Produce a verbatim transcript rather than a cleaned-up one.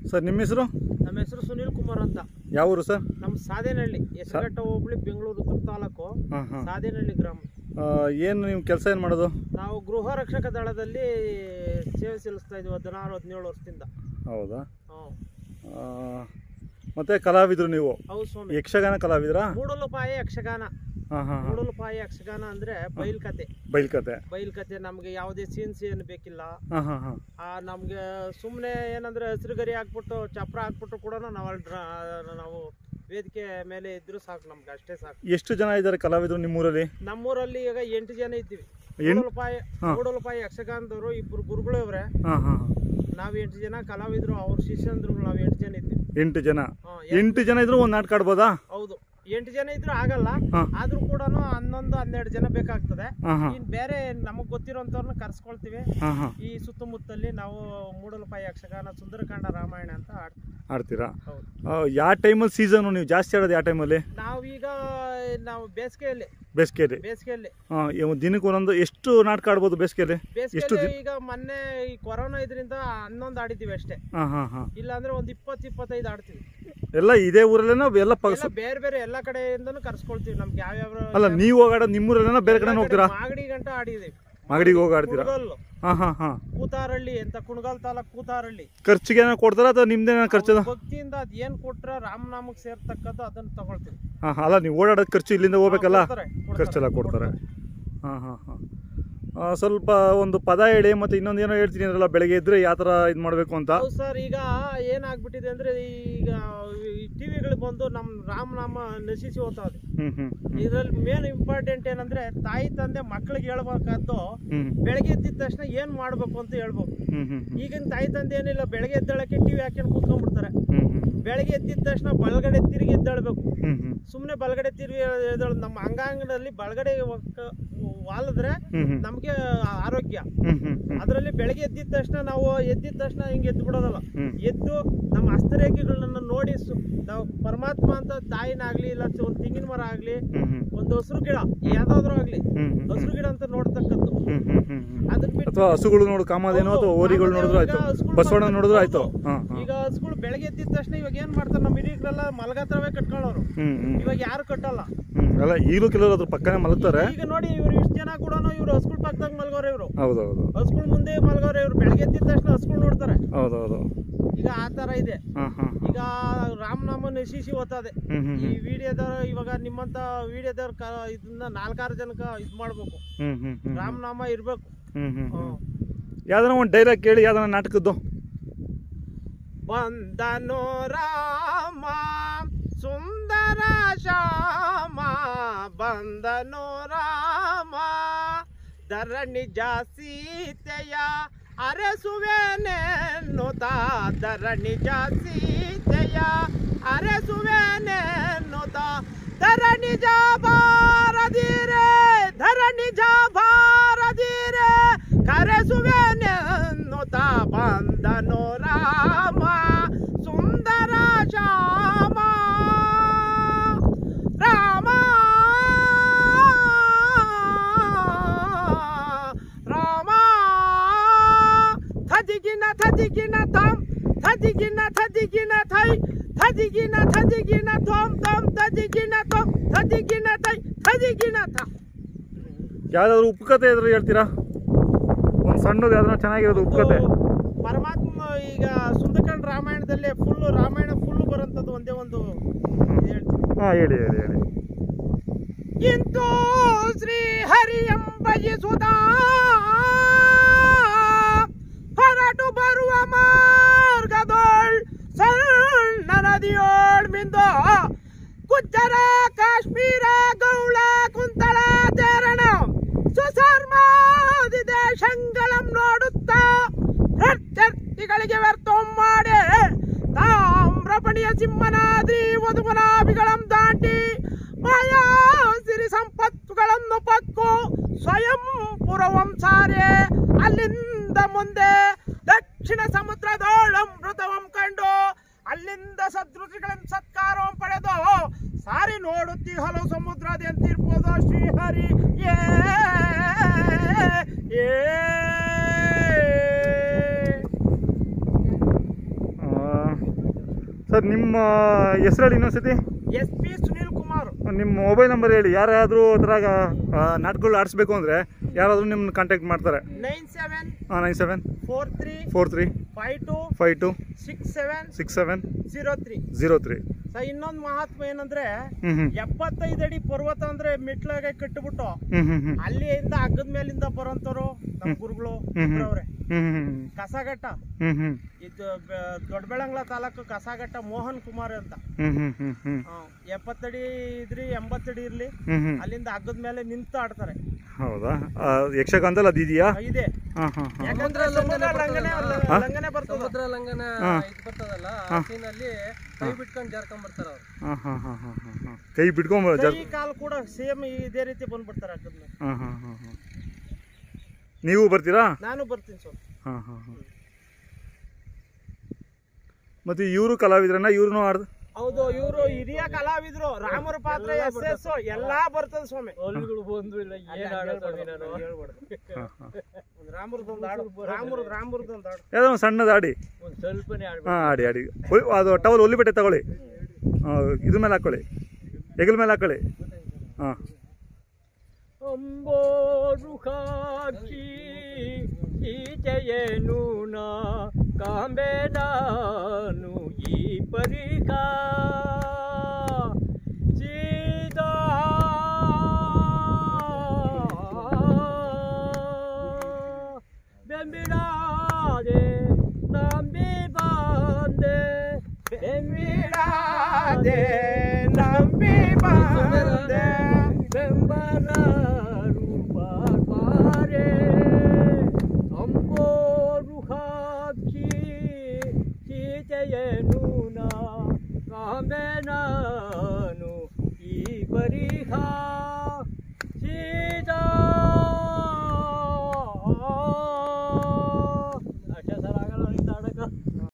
Sir ನಿಮ್ಮ ಹೆಸರು? ನಮ್ಮ ಹೆಸರು ಸುನೀಲ್ ಕುಮಾರ್ ಅಂತ. ಯಾವ ಊರು ಸರ್? ನಮ್ಮ ಸಾದೇನಹಳ್ಳಿ, ಹೆಸರುಘಟ್ಟ ಹೋಬಳಿ, ಬೆಂಗಳೂರು ಉತ್ತರ ತಾಲೂಕು, ಸಾದೇನಹಳ್ಳಿ ಗ್ರಾಮ. ಏನು ನೀವು ಕೆಲಸ ಏನು ಮಾಡೋದು? ನಾವು ಗೃಹ ರಕ್ಷಕ ದಳದಲ್ಲಿ ಸೇವೆ ಸಲ್ಲಿಸ್ತಾ ಇದ್ವಿ ಹದಿನಾರು ಹದಿನೇಳು ವರ್ಷದಿಂದ. ಹೌದಾ? ಮತ್ತೆ ಕಲಾವಿದರು ನೀವು? ಹೌದು ಸ್ವಾಮಿ. ಯಕ್ಷಗಾನ ಕಲಾವಿದರಾ? ಮೂಡಲಪಾಯ ಯಕ್ಷಗಾನ. ಮೂಡಲಪಾಯ ಯಕ್ಷಗಾನ ಅಂದ್ರೆ ಬಯಲ್ ಕತೆ. ಬಯಲ್ ಕತೆ ಬಯಲ್ ಕತೆ ನಮ್ಗೆ ಯಾವುದೇ ಸೀನ್ಸ್ ಏನು ಬೇಕಿಲ್ಲ. ನಮ್ಗೆ ಸುಮ್ಮನೆ ಏನಂದ್ರೆ ಹಸಿರುಗರಿ ಹಾಕ್ಬಿಟ್ಟು ಚಪ್ರ ಹಾಕ್ಬಿಟ್ಟು ಕೂಡ ನಾವು ನಾವು ವೇದಿಕೆ ಮೇಲೆ ಇದ್ರು ಸಾಕು, ನಮ್ಗೆ ಅಷ್ಟೇ ಸಾಕು. ಎಷ್ಟು ಜನ ಇದ್ದಾರೆ ಕಲಾವಿದರು ನಿಮ್ಮೂರಲ್ಲಿ? ನಮ್ಮೂರಲ್ಲಿ ಈಗ ಎಂಟು ಜನ ಇದ್ದೀವಿ. ಮೂಡಲಪಾಯ ಮೂಡಲಪಾಯ ಯಕ್ಷಗಾನದವರು ಇಬ್ರು ಗುರುಗಳವ್ರೆ, ನಾವ್ ಎಂಟು ಜನ ಕಲಾವಿದರು, ಅವ್ರ ಶಿಷ್ಯಂದ್ರು ನಾವ್ ಎಂಟು ಜನ ಇದ್ದೀವಿ. ಎಂಟು ಜನ ಎಂಟು ಜನ ಇದ್ರು ಒಂದ್ ನಾಟಕ ಆಡ್ಬೋದಾ? ಹೌದು, ಎಂಟು ಜನ ಇದ್ರು ಆಗಲ್ಲ, ಆದ್ರೂ ಕೂಡ ಹನ್ನೊಂದು ಹನ್ನೆರಡು ಜನ ಬೇಕಾಗ್ತದೆ. ಇನ್ ಬೇರೆ ನಮಗ್ ಗೊತ್ತಿರೋಂಥವ್ರನ್ನ ಕರ್ಸ್ಕೊಳ್ತೀವಿ. ಈ ಸುತ್ತಮುತ್ತಲ್ಲಿ ನಾವು ಮೂಡಲಪಾಯ ಯಕ್ಷಗಾನ, ಸುಂದರಕಾಂಡ, ರಾಮಾಯಣ ಅಂತ ಆಡ್ತೀರಾ? ಯಾವ ಟೈಮಲ್ಲಿ ಸೀಸನ್ ನೀವು ಜಾಸ್ತಿ ಆಡೋದು? ಯಾವ ಟೈಮಲ್ಲಿ? ನಾವೀಗ ನಾವು ಬೇಸಿಗೆಯಲ್ಲಿ ಬೇಸಿಗೆಯಲ್ಲಿ ಬೇಸಿಗೆಯಲ್ಲಿ ದಿನಕ್ಕೆ ಒಂದೊಂದು ಎಷ್ಟು ನಾಟಕ ಆಡ್ಬೋದು ಬೇಸಿಗೆಯಲ್ಲಿ? ಬೇಸಿಗೆಯಲ್ಲಿ ಈಗ ಮೊನ್ನೆ ಈ ಕೊರೋನಾ ಇದರಿಂದ ಹನ್ನೊಂದು ಆಡಿದ್ದೀವಿ ಅಷ್ಟೇ. ಇಲ್ಲ ಅಂದ್ರೆ ಒಂದ್ ಇಪ್ಪತ್ತು ಇಪ್ಪತ್ತೈದು ಆಡ್ತೀವಿ. ಎಲ್ಲ ಇದೇ ಊರಲ್ಲೇನೋ? ಎಲ್ಲ ಬೇರೆ ಬೇರೆ ಎಲ್ಲಾ ಕಡೆಯಿಂದನೂ ಕರ್ಸ್ಕೊಳ್ತೀವಿ. ನಮ್ಗೆ ಯಾವ್ಯಾವ ಅಲ್ಲ, ನೀವು ಹೋಗಾಡೋದು ನಿಮ್ಮೂರಲ್ಲೇನೋ ಬೇರೆ ಕಡೆ ಹೋಗ್ತೀರಾ? ಮಾಗಡಿ ಗಂಟ ಆಡಿದೀವಿ. ಮಾಗಡಿಗೆ ಹೋಗಿ ಆಡ್ತೀರಾ? ಕೂತಾರಳ್ಳಿ ಅಂತ, ಕುಣಗಲ್ ತಾಲೂಕ್ ಕೂತಾರಳ್ಳಿ. ಖರ್ಚಿಗೆ ಏನೋ ಕೊಡ್ತಾರ ಅಥವಾ ನಿಮ್ದೇನ ಖರ್ಚು? ಭಕ್ತಿಯಿಂದ ಅದ್ ಏನ್ ಕೊಟ್ರ ರಾಮನಾಮಕ್ ಸೇರ್ತಕ್ಕದ್ದು ಅದನ್ನ ತಗೊಳ್ತೀವಿ. ಅಲ್ಲ, ನೀವು ಓಡಾಡೋದ್ ಖರ್ಚು ಇಲ್ಲಿಂದ ಹೋಗ್ಬೇಕಲ್ಲ, ಖರ್ಚೆಲ್ಲ ಕೊಡ್ತಾರೆ. ಹಾ ಹಾ ಹಾ ಸ್ವಲ್ಪ ಒಂದು ಪದ ಹೇಳಿ, ಮತ್ತೆ ಇನ್ನೊಂದು ಏನೋ ಹೇಳ್ತೀನಿ ಅಂದ್ರಲ್ಲ, ಬೆಳಗ್ಗೆ ಇದ್ರೆ ಯಾವ ತರ ಇದ್ ಮಾಡ್ಬೇಕು ಅಂತ. ಸರ್, ಈಗ ಏನಾಗ್ಬಿಟ್ಟಿದೆ ಅಂದ್ರೆ ಈಗ ಟಿವಿಗಳು ಬಂದು ನಮ್ ರಾಮನಾಮ ನಶಿಸಿ ಹೋಗ್ತಾ ಇದೆ. ಇದ್ರಲ್ಲಿ ಮೇನ್ ಇಂಪಾರ್ಟೆಂಟ್ ಏನಂದ್ರೆ ತಾಯಿ ತಂದೆ ಮಕ್ಳಿಗೆ ಹೇಳ್ಬೇಕಾದ್ದು ಬೆಳಗ್ಗೆ ಎದ್ದಿದ ತಕ್ಷಣ ಏನ್ ಮಾಡ್ಬೇಕು ಅಂತ ಹೇಳ್ಬೇಕು. ಈಗಿನ ತಾಯಿ ತಂದೆ ಏನಿಲ್ಲ, ಬೆಳಗ್ಗೆ ಎದ್ದಳಕ್ಕೆ ಟಿವಿ ಹಾಕೊಂಡು ಕೂತ್ಕೊಂಡ್ಬಿಡ್ತಾರೆ. ಬೆಳಗ್ಗೆ ಎದ್ದಿದ ತಕ್ಷಣ ಬಲಗಡೆ ತಿರುಗಿ ಎದ್ದೇಳ್ಬೇಕು. ಸುಮ್ನೆ ಬಲಗಡೆ ತಿರುಗಿ ಎದ್ದೇಳ, ನಮ್ಮ ಅಂಗಾಂಗದಲ್ಲಿ ಬಲಗಡೆ ವಾಲಿದ್ರೆ ನಮ್ಗೆ ಆರೋಗ್ಯ. ಅದರಲ್ಲಿ ಬೆಳಗ್ಗೆ ಎದ್ದಿದ ತಕ್ಷಣ ನಾವು ಎದ್ದಿದ ತಕ್ಷಣ ಹಿಂಗೆ ಎದ್ದು ಬಿಡೋದಲ್ಲ, ಎದ್ದು ನಮ್ಮ ಹಸ್ತರೇಖೆಗಳನ್ನ ನೋಡಿ ನಾವು ಪರಮಾತ್ಮ ಅಂತ ತಾಯಿನಾಗ್ಲಿ, ಇಲ್ಲ ಒಂದು ತೆಂಗಿನ ಮರ ಆಗ್ಲಿ, ಒಂದು ಹಸಿರು ಗಿಡ ಯಾವ್ದಾದ್ರು ಆಗ್ಲಿ, ಹಸಿರು ಗಿಡ ಅಂತ ನೋಡ್ತಕ್ಕದ್ದು. ಅದನ್ನ ಬಿಟ್ಟು ಹಸುಗಳು ನೋಡು, ಕಾಮಧೇನು ಅಥವಾ ಓರಿಗಳು ನೋಡಿದ್ರು ಆಯ್ತು, ಬಸವಣ್ಣ ನೋಡಿದ್ರು ಆಯ್ತು. ಈಗ ಹಸುಗಳು ಬೆಳಗ್ಗೆ ಎದ್ದಿದ ತಕ್ಷಣ ಇವಾಗ ಏನ್ ಮಾಡ್ತಾರೆ, ನಮ್ಮ ಹಿರಿಯರೆಲ್ಲ ಮಲಗತ್ರವೇ ಕಟ್ಕೊಳ್ಳೋರು. ಇವಾಗ ಯಾರು ಕಟ್ಟಲ್ಲ. ಅಲ್ಲ, ಈಗಲೂ ಕೆಲವರು ಅದ್ರ ಪಕ್ಕನೆ ಮಲಗ್ತಾರೆ. ಈಗ ನೋಡಿ, ಇವ್ರು ಇಷ್ಟು ಜನ ಕೂಡ ಇವ್ರು ಹಸುಗಳ ಪಕ್ಕದಾಗ ಮಲ್ಗೋರೆ. ಇವರು ಹೌದೌದು, ಹಸುಗಳ ಮುಂದೆ ಮಲ್ಗೋರೆ. ಇವ್ರು ಬೆಳಗ್ಗೆ ಎದ್ದಿದ ತಕ್ಷಣ ಹಸುಗಳು ನೋಡ್ತಾರೆ. ಹೌದೌದು. ಈಗ ಆ ತರ ಇದೆ. ಈಗ ರಾಮನಾಮ ನಶಿಸಿ ಹೋಗ್ತದೆ. ಈ ವಿಡಿಯೋದವ್ರ ಇವಾಗ ನಿಮ್ಮಂತ ವಿಡಿಯೋದವ್ರ ಇದನ್ನ ನಾಲ್ಕಾರು ಜನಕ್ಕ ಇದ್ ಮಾಡ್ಬೇಕು, ರಾಮನಾಮ ಇರ್ಬೇಕು. ಯಾವ್ದಾನ ಒಂದು ಡೈಲಾಗ್ ಕೇಳಿ, ಯಾವ್ದಾನ ನಾಟಕದ್ದು. ಬಂದನೋ ರಾಮ ಸುಂದರ ಶ್ಯಾಮ, ಬಂದನೋ ರಾಮ ಧರಣಿ ಜಾಸೀತೆಯ ಅರಸುವೆನೆನ್ನುತ್ತ, ಧರಣಿ ಜಾಸೀತೆಯ ಅರಸುವೆನೆನ್ನುತ್ತ, ಧರಣಿ ಜಾಬಾರದಿರೆ ಧರಣಿ ಜಾಬಾರದಿರೆ ಕರೆಸುವೆನೆನ್ನುತ್ತ, ಬಂದನೋ ರಾಮ ಸುಂದರ ಶ್ಯಾಮ ರಾಮ ರಾಮ. ಥದಿಗಿನ ಥದಿಗಿನ ಥಂ ಥದಿಗಿನ ಥದಿಗಿನ ಥೈ ಥದಿಗಿನ ಥದಿಗಿನ ಥೋಂ ಥಂ ಥದಿಗಿನ ಥೋಂ ಥದಿಗಿನ ಥೈ ಥದಿಗಿನ ಥ. ಯಾವ್ದಾದ್ರು ಉಪಕಥೆ ಇದ್ರೆ ಹೇಳ್ತೀರಾ? ಒಂದು ಸಣ್ಣದು ಯಾವ್ದಾರ ಚೆನ್ನಾಗಿರೋದು ಉಪಕಥೆ. ಪರಮಾತ್ಮ ಈಗ ಸುಂದರಕಾಂಡ ರಾಮಾಯಣದಲ್ಲಿ ಫುಲ್ ರಾಮಾಯಣ ಫುಲ್ ಬರೋಂಥದ್ದು ಒಂದೇ ಒಂದು ಹೇಳ್ತೀನಿ. ಹಾ, ಹೇಳಿ ಹೇಳಿ ಹೇಳಿ. ಇಂತೂ ಶ್ರೀ ಹರಿಯಂಬಯಿಸುದಾ ಹೊರಟು ಬರುವ ಮಾರ್ಗದೋಳ್ ಸಣ್ಣ ನದಿಯೋಳ್ ಮಿಂದೋ ಗುಜ್ಜರ ಕಾಶ್ಮೀರ ಗೌಳ ಕುಂತಳ ಚರಣ ಸುಸರ್ಮಾದಿ ದೇಶಗಳಂ ನೋಡುತ್ತಾ ಪ್ರತ್ಯರ್ಥಿಗಳಿಗೆ ವ್ಯರ್ಥಂ ಮಾಡಿ ತಾಮ್ರಪಣಿಯ ಸಿಂಹನಾದ್ರಿ ವಧುಮನಾಭಿಗಳಂ ದಾಟಿ ಮಾಯಾ ಸಿರಿ ಸಂಪತ್ತುಗಳನ್ನು ಪಕ್ಕು ಸ್ವಯಂ ಪುರವಂ ಸಾರೆ ಅಲ್ಲಿಂದ ಮುಂದೆ ದಕ್ಷಿಣ ಸಮುದ್ರದೋಳಮೃತವಂ ಕಂಡು ಅಲ್ಲಿಂದ ಸದೃಶಿಗಳನ್ನು ಸತ್ಕಾರವಂ ಪಡೆದು ಸಾರಿ ನೋಡುತ್ತಿ ಹಲವು ಸಮುದ್ರದ ಎಂತಿರ್ಬೋದು ಶ್ರೀಹರಿ. ಏ ಸರ್ ನಿಮ್ಮ ಹೆಸರು ಹೇಳಿ ಇನ್ನೊಂದ್ಸತಿ. S P Sunil Kumar. ನಿಮ್ಮ ಮೊಬೈಲ್ ನಂಬರ್ ಹೇಳಿ. ಯಾರಾದರೂ ಅದ್ರಾಗ ನಾಟಕಗಳು ಆಡಿಸ್ಬೇಕು ಅಂದರೆ ಯಾರಾದರೂ ನಿಮ್ಮನ್ನ ಕಾಂಟ್ಯಾಕ್ಟ್ ಮಾಡ್ತಾರೆ. ನೈನ್ ಸೆವೆನ್ ಹಾಂ nine seven four three four three five two five two six seven six seven zero three zero three. Sir ಇನ್ನೊಂದು ಮಹಾತ್ಮ ಏನಂದ್ರೆ ಹ್ಞೂ ಹ್ಞೂ ಎಪ್ಪತ್ತೈದು ಅಡಿ ಪರ್ವತ ಅಂದ್ರೆ ಮೆಟ್ಲಾಗೆ ಕಟ್ಟಿಬಿಟ್ಟು ಹ್ಞೂ ಹ್ಞೂ ಹ್ಞೂ ಅಲ್ಲಿಂದ ಹಗ್ಗದ ಮೇಲಿಂದ ಬರೋಂತವ್ರು ನಮ್ಮ ಗುರುಗಳು ಅವ್ರೆ. ಹ್ಞೂ ಹ್ಞೂ ಕಸಘಟ್ಟ ಹ್ಞೂ ಹ್ಞೂ ಇದು ದೊಡ್ಡಬೆಳಂಗ್ಲ ತಾಲೂಕು ಕಸಘಟ್ಟ ಮೋಹನ್ ಕುಮಾರ್ ಅಂತ. ಹ್ಞೂ ಹ್ಞೂ ಹ್ಞೂ ಹ್ಞೂ ಎಪ್ಪತ್ತಡಿ ಇದ್ರಿ ಎಂಬತ್ತಡಿ ಇರ್ಲಿ ಹ್ಞೂ ಹ್ಞೂ ಅಲ್ಲಿಂದ ಹಗ್ಗದ ಮೇಲೆ ನಿಂತು ಆಡ್ತಾರೆ. ಹೌದಾ? ಯಕ್ಷಗಾನದಲ್ಲಿ ಅದು ಇದೆಯಾ? ಇದೆ. ಹಾಂ ಹಾಂ ಹಾಂ ಯಾಕಂದ್ರೆ ಸಮುದ್ರ ಲಂಘನೆ ಲಂಘನೆ ಬರ್ತದೆ. ಸಮುದ್ರ ಲಂಘನ ಇದು ಬರ್ತದಲ್ಲ ಆ ಸೀನಲ್ಲಿ ಕೈ ಬಿಟ್ಕೊಂಡು ಜಾರ್ಕೊಂಡ್ ಬರ್ತಾರ ಅವ್ರು. ಹಾಂ ಹಾಂ ಹಾಂ ಹಾಂ ಹಾಂ ಹಾಂ ಕೈ ಬಿಟ್ಕೊಂಬ ಕೈ ಕಾಲು ಕೂಡ ಸೇಮ್ ಇದೇ ರೀತಿ ಬಂದ್ಬಿಡ್ತಾರೆ ಹಗ್ಗದ ಮೇಲೆ. ಹಾಂ ಹಾಂ ಹಾಂ ಹಾಂ ನೀವು ಬರ್ತೀರಾ? ನಾನು ಬರ್ತೀನಿ ಸರ್. ಹಾಂ ಹಾಂ ಹಾಂ ಮತ್ತೆ ಇವರು ಕಲಾವಿದ್ರನ್ನ ಇವ್ರನ್ನೂ ಆಡ್ದು? ಹೌದು, ಇವರು ಹಿರಿಯ ಕಲಾವಿದ್ರು. ರಾಮರ ಪಾತ್ರ ಎಸ್ ಎಸ್ ಎಲ್ಲಾ ಬರ್ತದೆ ಸ್ವಾಮಿ. ಬಂದು ಇಲ್ಲ ಏನ್ ಆಡೋದು ನಾನು ರಾಮರದೊಂದು ಹಾಡು, ರಾಮರ ರಾಮರದೊಂದು ಹಾಡು ಯಾವುದೋ ಒಂದು ಸಣ್ಣದು ಆಡಿ. ಒಂದ್ ಸ್ವಲ್ಪನೇ ಆಡ್ಬೇಕು. ಹಾಂ ಆಡಿ ಆಡಿ ಅದು ಟವಲ್ ಒಲ್ಲಿ ಬಟ್ಟೆ ತಗೊಳ್ಳಿ, ಇದ್ರ ಮೇಲೆ ಹಾಕೊಳ್ಳಿ, ಹೆಗಲ ಮೇಲೆ ಹಾಕೊಳ್ಳಿ. ಹಾಂ ಅಂಬೋರು ಕಾಕಿ ಈಚೆಯೇನು ನಾ ಕಾಂಬೆ ನಾನು ಈ ಪರಿಕ ಸೀದಾ ಬೆಂಬಿಡಾದೆ ನಂಬಿ ಬಂದೆ ಬೆಂಬಿಡಾದೆ ನಂಬಿ ಬಂದೆ ಬೆಂಬಲ ರೂಪ ಪಾರೆ ಅಂಬೋರು ಹಾಕಿ ಸೀತೆಯನು ನಾ ಕಾಂಬೆ ನಾನು ಈ ಪರಿ